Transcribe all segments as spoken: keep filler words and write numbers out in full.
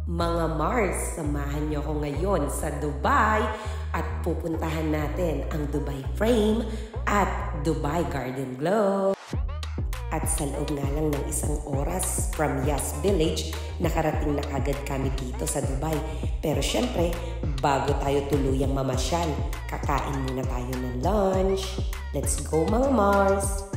Mga Mars, samahan niyo ako ngayon sa Dubai at pupuntahan natin ang Dubai Frame at Dubai Garden Glow. At sa loob nga lang ng isang oras from Yas Village, nakarating na kagad kami dito sa Dubai. Pero syempre, bago tayo tuluyang mamasyal, kakain muna tayo ng lunch. Let's go mga Mars!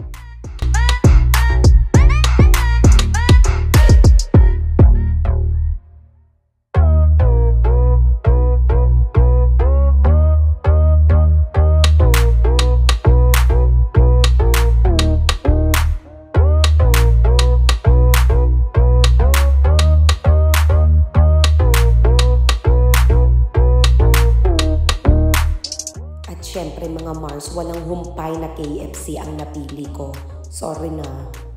Siyempre mga Mars, walang humpay na K F C ang napili ko. Sorry na.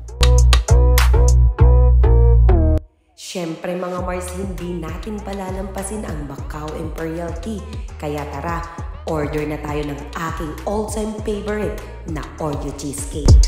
Siyempre mga Mars, hindi natin palalampasin ang Macau Imperial Tea. Kaya tara, order na tayo ng aking all-time favorite na Oreo Cheesecake.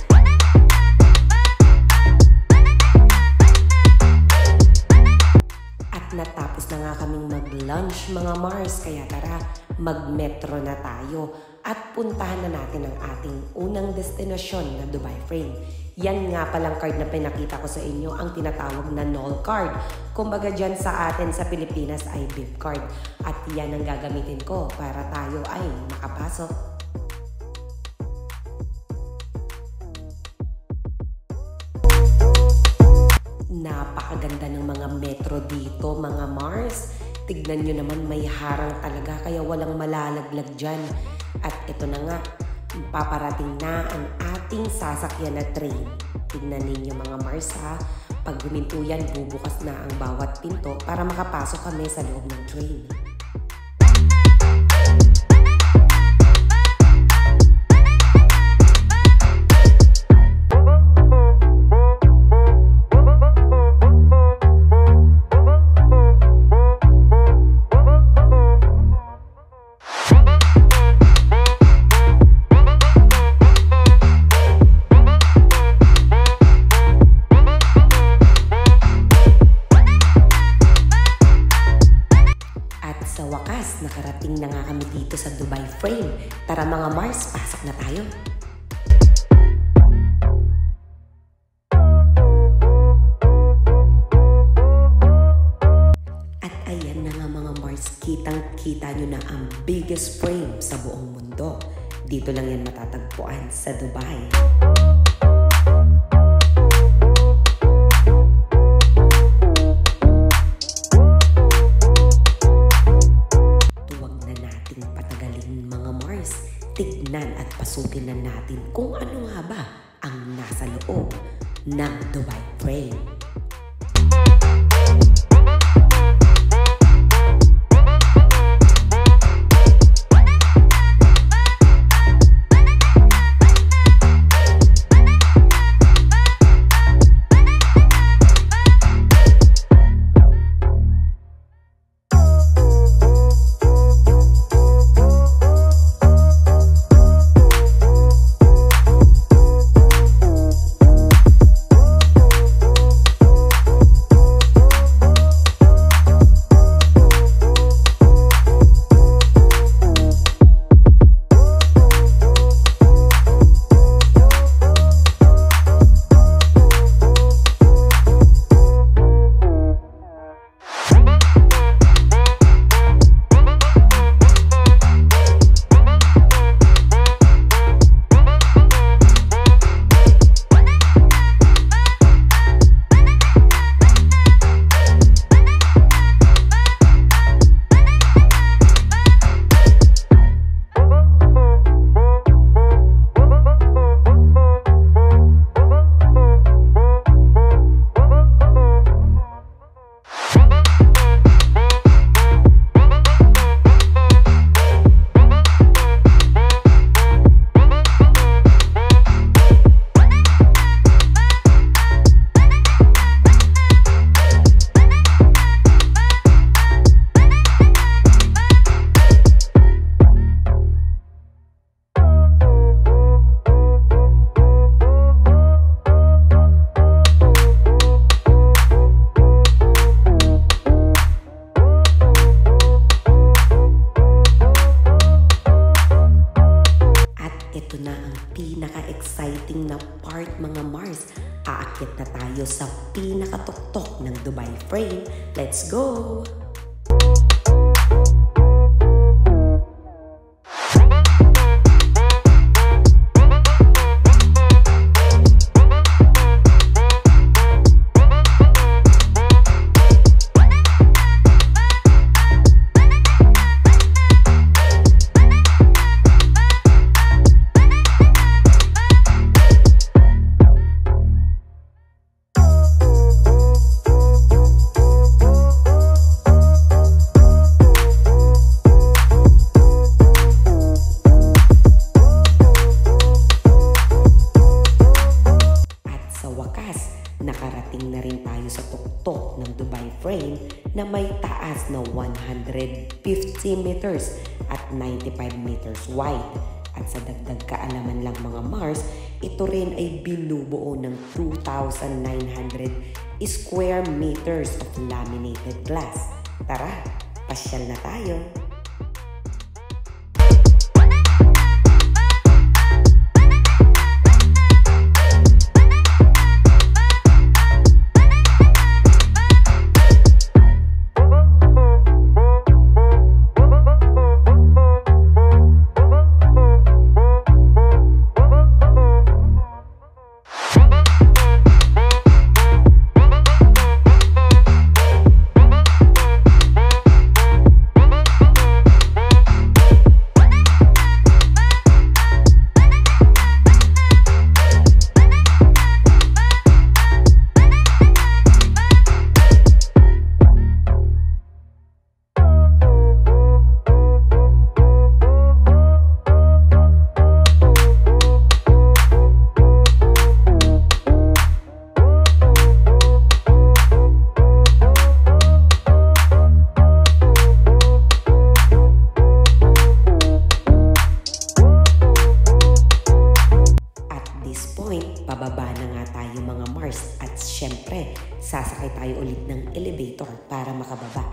At natapos na nga kaming mag-lunch mga Mars, kaya tara, mag-metro na tayo at puntahan na natin ang ating unang destinasyon na Dubai Frame. Yan nga palang card na pinakita ko sa inyo, ang tinatawag na Knoll card. Kumbaga dyan sa atin sa Pilipinas ay B I P card. At yan ang gagamitin ko para tayo ay makapasok. Napakaganda ng mga metro dito mga Mars. Tignan nyo naman, may harang talaga kaya walang malalaglag dyan. At ito na nga, paparating na ang ating sasakyan na train. Tignan ninyo mga Mars ha, pag guminto yan, bubukas na ang bawat pinto para makapasok kami sa loob ng train. Sa wakas, nakarating na nga kami dito sa Dubai Frame. Tara mga Mars, pasok na tayo. At ayan na nga mga Mars, kitang-kita nyo na ang biggest frame sa buong mundo. Dito lang yan matatagpuan sa Dubai. Tignan at pasukin na natin kung ano nga ba ang nasa loob ng Dubai Frame. Dubai Frame. Let's go! Nakarating na rin tayo sa tuktok ng Dubai Frame na may taas na one hundred fifty meters at ninety-five meters wide. At sa dagdag kaalaman lang mga Mars, ito rin ay binubuo ng two thousand nine hundred square meters of laminated glass. Tara, pasyal na tayo! Pababa na nga tayo mga Mars at syempre, sasakay tayo ulit ng elevator para makababa.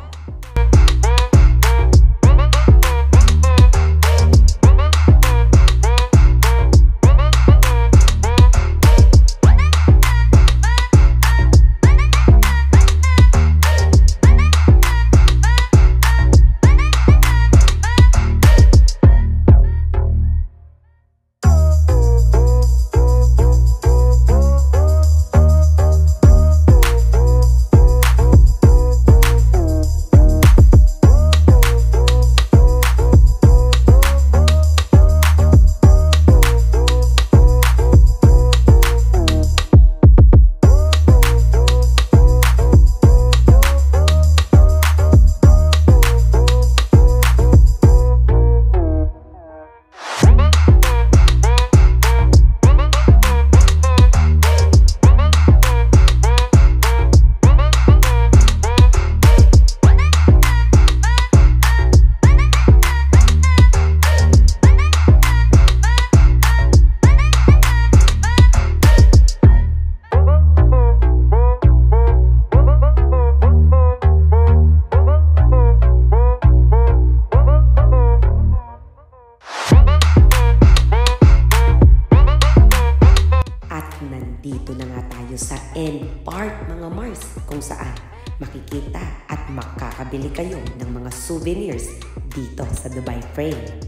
Nandito na nga tayo sa end part mga Mars, kung saan makikita at makakabili kayo ng mga souvenirs dito sa Dubai Frame.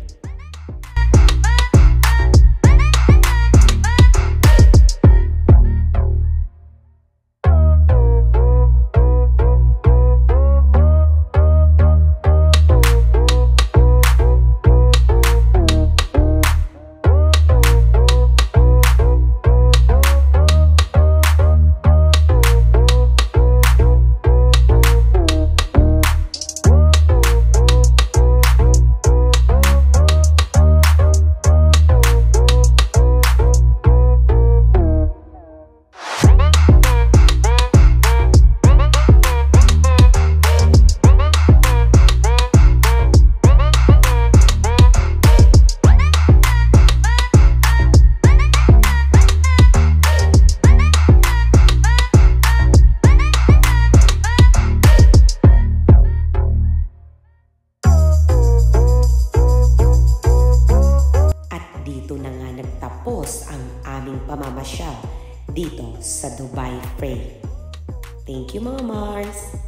Tapos ang aming pamamasyal dito sa Dubai Frame. Thank you mga Mars!